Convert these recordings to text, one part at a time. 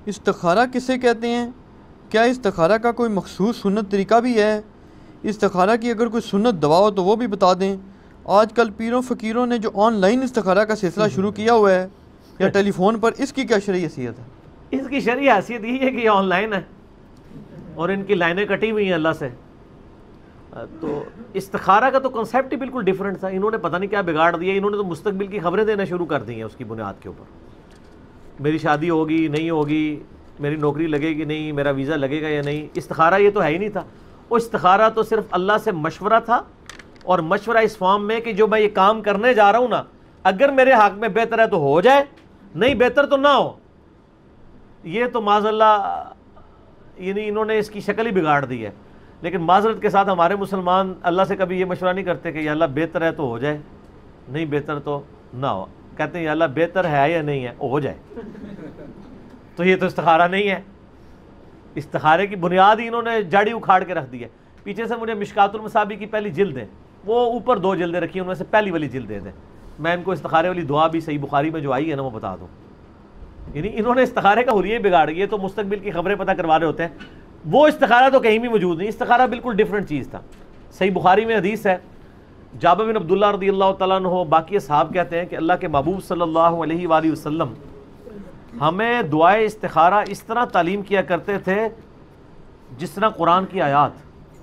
استخارہ کسے کہتے ہیں؟ کیا استخارہ کا کوئی مخصوص سنت طریقہ بھی ہے؟ استخارہ کی اگر کوئی سنت دوا ہو تو وہ بھی بتا دیں۔ آج کل پیروں فقیروں نے جو آن لائن استخارہ کا سلسلہ شروع کیا ہوا ہے یا ٹیلی فون پر، اس کی کیا شرعی حیثیت ہے؟ اس کی شرعی حیثیت یہ ہے کہ یہ آن لائن ہے اور ان کی لائنیں کٹی ہوئی ہیں اللہ سے۔ تو استخارہ کا تو کنسیپٹ ہی بالکل ڈیفرنٹ تھا، انہوں نے پتہ نہیں کیا بگاڑ دیا، انہوں نے تو مستقبل کی خبریں دینا شروع کر دی ہیں اس کی بنیاد کے اوپر۔ میری شادی ہوگی نہیں ہوگی، میری نوکری لگے گی نہیں، میرا ویزا لگے گا یا نہیں۔ استخارہ یہ تو ہے ہی نہیں تھا، وہ استخارہ تو صرف اللہ سے مشورہ تھا، اور مشورہ اس فارم میں کہ جو میں یہ کام کرنے جا رہا ہوں نا، اگر میرے حق میں بہتر ہے تو ہو جائے، نہیں بہتر تو نہ ہو۔ یہ تو معاذ اللہ یعنی انہوں نے اس کی شکل ہی بگاڑ دی ہے۔ لیکن معذرت کے ساتھ ہمارے مسلمان اللہ سے کبھی یہ مشورہ نہیں کرتے کہ یا اللہ بہتر ہے تو ہو جائے، نہیں بہتر تو نہ ہو، کہتے ہیں یا اللہ بہتر ہے یا نہیں ہے ہو جائے۔ تو یہ تو استخارہ نہیں ہے، استخارے کی بنیاد ہی انہوں نے جاڑی اکھاڑ کے رکھ دی ہے۔ پیچھے سے مجھے مشکات المصابی کی پہلی جلد ہے، وہ اوپر 2 جلدیں رکھی ہیں، ان میں سے پہلی والی جلد دے دیں، میں ان کو استخارے والی دعا بھی صحیح بخاری میں جو آئی ہے نا وہ بتا دوں۔ یعنی انہوں نے استخارے کا حلیہ بگاڑ گیا، تو مستقبل کی خبریں پتہ کروا رہے ہوتے ہیں، وہ استخارہ تو کہیں بھی موجود نہیں، استخارہ بالکل ڈیفرنٹ چیز تھا۔ صحیح بخاری میں حدیث ہے، جابر بن عبداللہ رضی اللہ تعالیٰ عنہ باقی اصحاب کہتے ہیں کہ اللہ کے محبوب صلی اللہ علیہ وآلہ وسلم ہمیں دعائے استخارہ اس طرح تعلیم کیا کرتے تھے جس طرح قرآن کی آیات،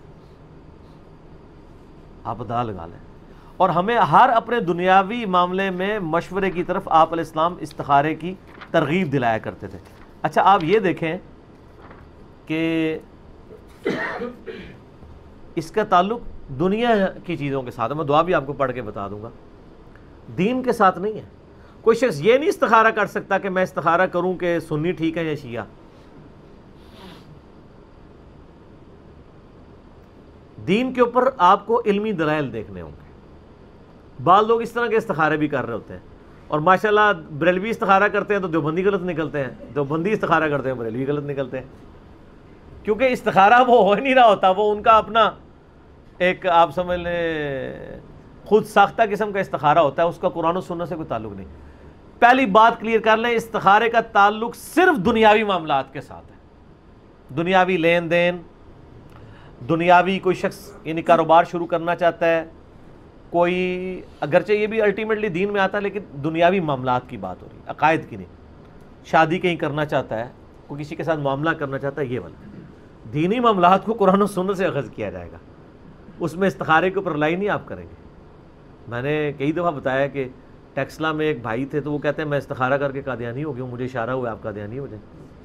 آپ ادا لگا لیں، اور ہمیں ہر اپنے دنیاوی معاملے میں مشورے کی طرف آپ علیہ السلام استخارے کی ترغیب دلایا کرتے تھے۔ اچھا آپ یہ دیکھیں کہ اس کا تعلق دنیا کی چیزوں کے ساتھ ہے، میں دعا بھی آپ کو پڑھ کے بتا دوں گا، دین کے ساتھ نہیں ہے۔ کوئی شخص یہ نہیں استخارہ کر سکتا کہ میں استخارہ کروں کہ سنی ٹھیک ہے یا شیعہ۔ دین کے اوپر آپ کو علمی دلائل دیکھنے ہوں گے۔ بعض لوگ اس طرح کے استخارے بھی کر رہے ہوتے ہیں، اور ماشاءاللہ بریلوی استخارہ کرتے ہیں تو دیوبندی غلط نکلتے ہیں، دیوبندی استخارہ کرتے ہیں بریلوی غلط نکلتے ہیں، کیونکہ استخارہ وہ ہو ہی نہیں رہا ہوتا، وہ ان کا اپنا ایک آپ سمجھ لیں خود ساختہ قسم کا استخارہ ہوتا ہے، اس کا قرآن و سنت سے کوئی تعلق نہیں۔ پہلی بات کلیئر کر لیں، استخارے کا تعلق صرف دنیاوی معاملات کے ساتھ ہے، دنیاوی لین دین، دنیاوی کوئی شخص یعنی کاروبار شروع کرنا چاہتا ہے، کوئی اگرچہ یہ بھی الٹیمیٹلی دین میں آتا ہے لیکن دنیاوی معاملات کی بات ہو رہی ہے، عقائد کی نہیں۔ شادی کہیں کرنا چاہتا ہے، کوئی کسی کے ساتھ معاملہ کرنا چاہتا ہے، یہ والا دینی معاملات کو قرآن و سنت سے اخذ کیا جائے گا، اس میں استخارے کے اوپر رلائی نہیں آپ کریں گے۔ میں نے کئی دفعہ بتایا کہ ٹیکسلا میں ایک بھائی تھے، تو وہ کہتے ہیں میں استخارہ کر کے قادیانی ہو گیا ہوں، مجھے اشارہ ہوا آپ قادیانی ہو جائیں۔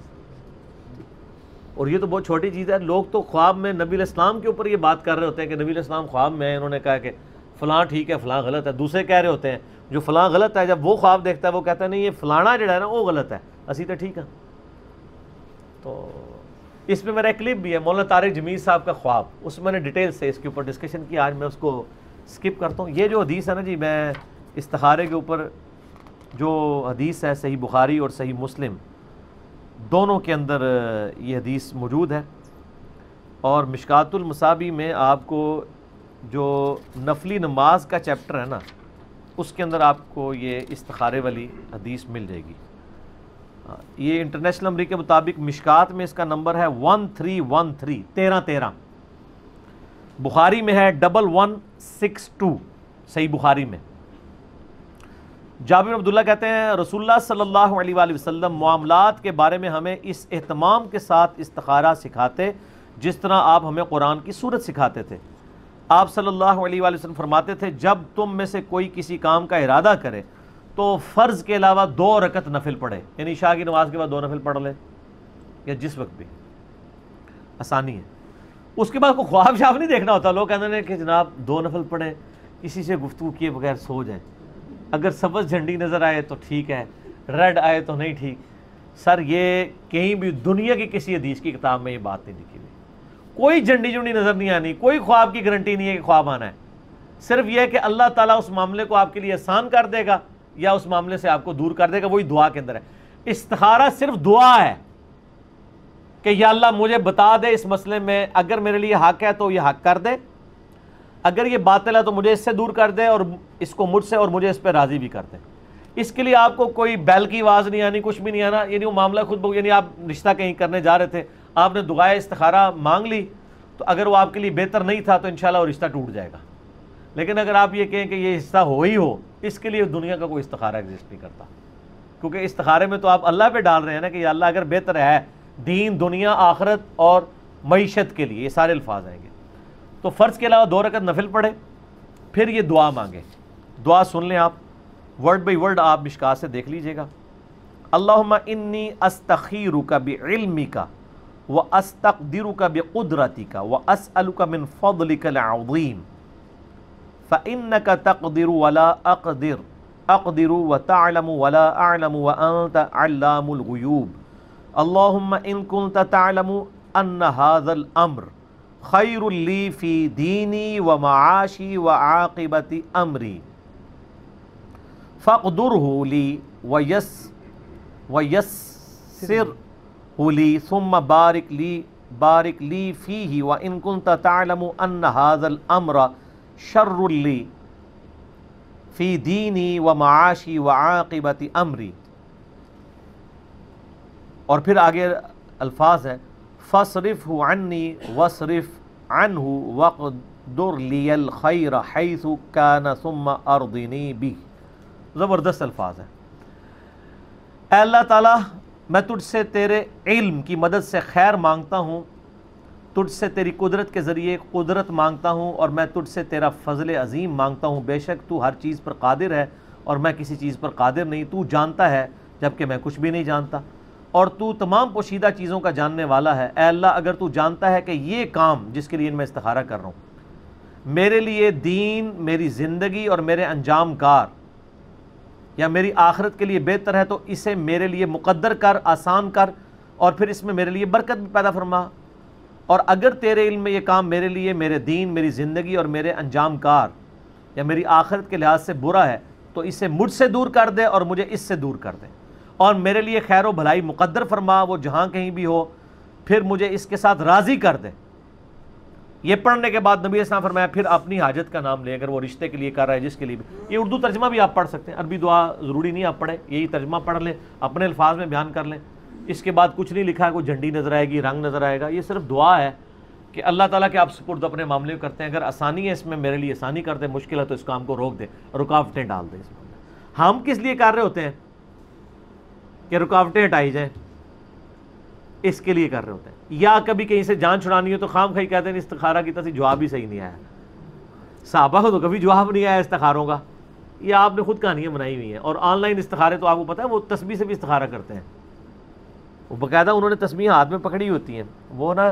اور یہ تو بہت چھوٹی چیز ہے، لوگ تو خواب میں نبی علیہ السلام کے اوپر یہ بات کر رہے ہوتے ہیں کہ نبی علیہ السلام خواب میں انہوں نے کہا کہ فلاں ٹھیک ہے فلاں غلط ہے، دوسرے کہہ رہے ہوتے ہیں جو فلاں غلط ہے، جب وہ خواب دیکھتا ہے وہ کہتا ہے نہیں یہ فلانا جڑا ہے نا وہ غلط ہے، اسی تو ٹھیک ہے۔ تو اس میں میرا ایک کلپ بھی ہے مولانا طارق جمیل صاحب کا خواب، اس میں نے ڈیٹیل سے اس کے اوپر ڈسکشن کی، آج میں اس کو سکپ کرتا ہوں۔ یہ جو حدیث ہے نا جی، میں استخارے کے اوپر جو حدیث ہے صحیح بخاری اور صحیح مسلم دونوں کے اندر یہ حدیث موجود ہے، اور مشکات المصابی میں آپ کو جو نفلی نماز کا چیپٹر ہے نا اس کے اندر آپ کو یہ استخارے والی حدیث مل جائے گی۔ یہ انٹرنیشنل نمبر کے مطابق مشکات میں اس کا نمبر ہے 1313 1313، بخاری میں ہے 1162 صحیح بخاری میں۔ جابر بن عبداللہ کہتے ہیں رسول اللہ صلی اللہ علیہ وآلہ وسلم معاملات کے بارے میں ہمیں اس اہتمام کے ساتھ استخارہ سکھاتے جس طرح آپ ہمیں قرآن کی سورت سکھاتے تھے۔ آپ صلی اللہ علیہ وآلہ وسلم فرماتے تھے جب تم میں سے کوئی کسی کام کا ارادہ کرے تو فرض کے علاوہ 2 رکعت نفل پڑھے، یعنی عشاء کی نماز کے بعد 2 نفل پڑھ لے یا جس وقت بھی، آسانی ہے۔ اس کے بعد کوئی خواب شاف نہیں دیکھنا ہوتا، لوگ کہتے ہیں کہ جناب 2 نفل پڑھیں، کسی سے گفتگو کیے بغیر سو جائیں، اگر سبز جھنڈی نظر آئے تو ٹھیک ہے، ریڈ آئے تو نہیں ٹھیک۔ سر یہ کہیں بھی دنیا کی کسی حدیث کی کتاب میں یہ بات نہیں لکھی ہوئی، کوئی جھنڈی جھنڈی نظر نہیں آنی، کوئی خواب کی گارنٹی نہیں ہے کہ خواب آنا ہے، صرف یہ ہے کہ اللہ تعالیٰ اس معاملے کو آپ کے لیے آسان کر دے گا یا اس معاملے سے آپ کو دور کر دے گا، وہی دعا کے اندر ہے۔ استخارہ صرف دعا ہے کہ یا اللہ مجھے بتا دے اس مسئلے میں، اگر میرے لیے حق ہے تو یہ حق کر دے، اگر یہ باطل ہے تو مجھے اس سے دور کر دے اور اس کو مجھ سے اور مجھے اس پہ راضی بھی کر دے۔ اس کے لیے آپ کو کوئی بیل کی آواز نہیں آنی، کچھ بھی نہیں آنا، یعنی وہ معاملہ خود بخود، یعنی آپ رشتہ کہیں کرنے جا رہے تھے، آپ نے دعائے استخارہ مانگ لی، تو اگر وہ آپ کے لیے بہتر نہیں تھا تو انشاءاللہ وہ رشتہ ٹوٹ جائے گا۔ لیکن اگر آپ یہ کہیں کہ یہ حصہ ہو ہی ہو، اس کے لیے دنیا کا کوئی استخارہ ایگزسٹ نہیں کرتا، کیونکہ استخارے میں تو آپ اللہ پہ ڈال رہے ہیں نا کہ یا اللہ اگر بہتر ہے دین، دنیا، آخرت اور معیشت کے لیے، یہ سارے الفاظ آئیں گے۔ تو فرض کے علاوہ 2 رکعت نفل پڑھے، پھر یہ دعا مانگے۔ دعا سن لیں آپ، ورڈ بائی ورڈ آپ مشکات سے دیکھ لیجئے گا۔ اللہم انی استخیرک بعلمک واستقدرک بقدرتک واسألک من فضلک العظیم فإنک تقدر ولا اقدر وتعلم ولا اعلم وانت علام الغیوب اللہم ان کنت تعلم ان هذا الامر خیر لی فی دینی ومعاشی وعاقبت امری فاقدرہ لی ویسرہ لی ثم بارک لی فیہ وان کنت تعلم ان هذا الامر شر لی فی دینی ومعاشی وعاقبت امری۔ اور پھر آگے الفاظ ہے فاصرفہ عنی واصرف عنہ واقدر لی الخیر حیث کان ثم ارضنی بہ۔ زبردست الفاظ ہے۔ اے اللہ تعالیٰ، میں تجھ سے تیرے علم کی مدد سے خیر مانگتا ہوں، تجھ سے تیری قدرت کے ذریعے قدرت مانگتا ہوں، اور میں تجھ سے تیرا فضل عظیم مانگتا ہوں۔ بے شک تو ہر چیز پر قادر ہے اور میں کسی چیز پر قادر نہیں، تو جانتا ہے جبکہ میں کچھ بھی نہیں جانتا، اور تو تمام پوشیدہ چیزوں کا جاننے والا ہے۔ اے اللہ، اگر تو جانتا ہے کہ یہ کام جس کے لیے میں استخارہ کر رہا ہوں میرے لیے دین، میری زندگی اور میرے انجام کار یا میری آخرت کے لیے بہتر ہے، تو اسے میرے لیے مقدر کر، آسان کر، اور پھر اس میں میرے لیے برکت بھی پیدا فرما۔ اور اگر تیرے علم میں یہ کام میرے لیے، میرے دین، میری زندگی اور میرے انجام کار یا میری آخرت کے لحاظ سے برا ہے، تو اسے مجھ سے دور کر دے اور مجھے اس سے دور کر دے، اور میرے لیے خیر و بھلائی مقدر فرما، وہ جہاں کہیں بھی ہو، پھر مجھے اس کے ساتھ راضی کر دے۔ یہ پڑھنے کے بعد نبی علیہ السلام فرمایا پھر اپنی حاجت کا نام لے، اگر وہ رشتے کے لیے کر رہا ہے، جس کے لیے بھی۔ یہ اردو ترجمہ بھی آپ پڑھ سکتے ہیں، عربی دعا ضروری نہیں آپ پڑھیں، یہی ترجمہ پڑھ لیں، اپنے الفاظ میں بیان کر لیں۔ اس کے بعد کچھ نہیں لکھا ہے، کوئی جھنڈی نظر آئے گی، رنگ نظر آئے گا، یہ صرف دعا ہے کہ اللہ تعالیٰ کے آپ سپرد اپنے معاملے میں کرتے ہیں، اگر آسانی ہے اس میں میرے لیے آسانی کر دے، مشکل ہے تو اس کام کو روک دے، رکاوٹیں ڈال دے اس میں۔ ہم کس لیے کر رہے ہوتے ہیں کہ رکاوٹیں ہٹائی جائیں، اس کے لیے کر رہے ہوتے ہیں۔ یا کبھی کہیں سے جان چھڑانی ہو تو خام خواہ کہتے ہیں استخارہ کی طرف جواب ہی صحیح نہیں آیا۔ صحابہ کو تو کبھی جواب نہیں آیا استخاروں کا، یہ آپ نے خود کہانیاں بنائی ہوئی ہیں۔ اور آن لائن استخارے تو آپ کو پتہ ہے وہ تسبیح سے بھی استخارہ کرتے ہیں، وہ باقاعدہ انہوں نے تسبیح ہاتھ میں پکڑی ہوتی ہیں، وہ نا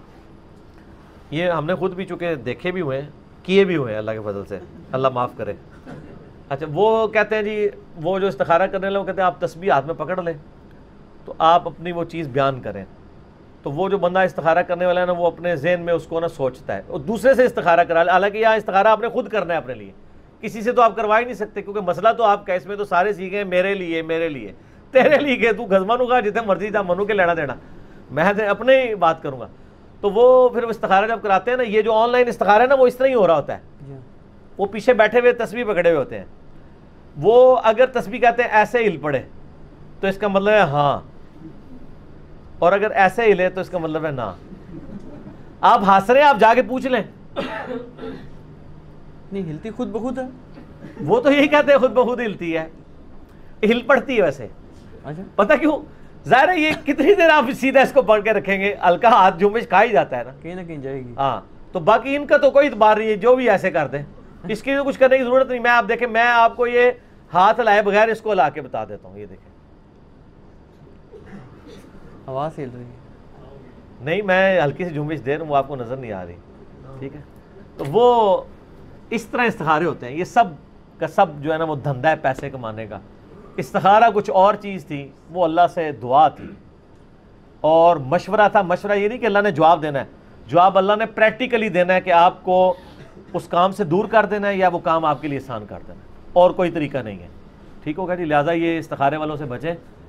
یہ ہم نے خود بھی چونکہ دیکھے بھی ہوئے ہیں، کیے بھی ہوئے ہیں اللہ کے فضل سے، اللہ معاف کرے۔ اچھا، وہ کہتے ہیں جی، وہ جو استخارہ کرنے والے وہ کہتے ہیں آپ تسبیح ہاتھ میں پکڑ لیں تو آپ اپنی وہ چیز بیان کریں، تو وہ جو بندہ استخارہ کرنے والا ہے نا، وہ اپنے ذہن میں اس کو نا سوچتا ہے، اور دوسرے سے استخارہ کرا لے، حالانکہ یہاں استخارہ آپ نے خود کرنا ہے اپنے لیے، کسی سے تو آپ کروا ہی نہیں سکتے، کیونکہ مسئلہ تو آپ کا اس میں تو سارے سیکھے ہیں میرے لیے، میرے لیے، تیرے لیے کہ تو گزمانوں کا جتنے مرضی تھا منو کے لینا دینا، میں اپنے ہی بات کروں گا۔ تو وہ پھر استخارہ جب کراتے ہیں نا، یہ جو آن لائن استخارہ ہے نا، وہ اس طرح ہی ہو رہا ہوتا ہے، وہ پیچھے بیٹھے ہوئے تسبیح پکڑے ہوئے ہوتے ہیں، وہ اگر تسبیح کہتے ہیں ایسے ہل پڑے تو اس کا مطلب ہے ہاں، اور اگر ایسے ہلے تو اس کا مطلب ہے نا۔ آپ ہنس رہے ہیں، آپ جا کے پوچھ لیں، نہیں ہلتی خود بخود ہے، وہ تو یہی کہتے ہیں خود بخود ہلتی ہے، ہل پڑتی ہے ویسے۔ پتہ کیوں؟ ظاہر ہے یہ کتنی دیر آپ سیدھا اس کو پڑھ کے رکھیں گے، ہلکا ہاتھ جھومش کھا ہی جاتا ہے نا، کہیں نہ کہیں جائے گی۔ ہاں، تو باقی ان کا تو کوئی اعتبار نہیں ہے، جو بھی ایسے کر دیں، اس کی کچھ کرنے کی ضرورت نہیں۔ میں آپ دیکھیں، میں آپ کو یہ ہاتھ لائے بغیر اس کو لا کے بتا دیتا ہوں، یہ دیکھیں، آواز ہل رہی ہے، نہیں میں ہلکی سی جھومش دے رہا ہوں، وہ آپ کو نظر نہیں آ رہی، ٹھیک ہے۔ تو وہ اس طرح استخارے ہوتے ہیں، یہ سب کا سب جو ہے نا وہ دھندا ہے پیسے کمانے کا۔ استخارہ کچھ اور چیز تھی، وہ اللہ سے دعا تھی اور مشورہ تھا۔ مشورہ یہ نہیں کہ اللہ نے جواب دینا ہے، جواب اللہ نے پریکٹیکلی دینا ہے کہ آپ کو اس کام سے دور کر دینا ہے یا وہ کام آپ کے لیے آسان کر دینا ہے، اور کوئی طریقہ نہیں ہے، ٹھیک ہوگا جی۔ لہٰذا یہ استخارے والوں سے بچیں۔